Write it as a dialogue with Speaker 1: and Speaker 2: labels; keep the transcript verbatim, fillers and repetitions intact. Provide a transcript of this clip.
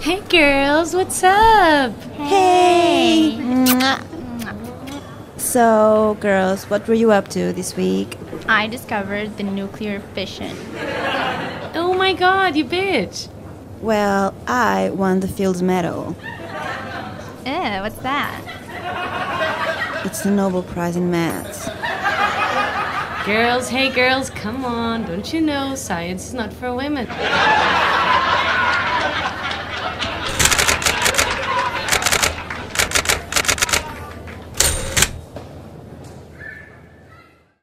Speaker 1: Hey girls, what's up?
Speaker 2: Hey! Mwah. So, girls, what were you up to this week?
Speaker 3: I discovered the nuclear fission.
Speaker 1: Oh my god, you bitch!
Speaker 2: Well, I won the Fields Medal.
Speaker 3: Eh, what's that?
Speaker 2: It's the Nobel Prize in Maths.
Speaker 1: Girls, hey girls, come on. Don't you know science is not for women?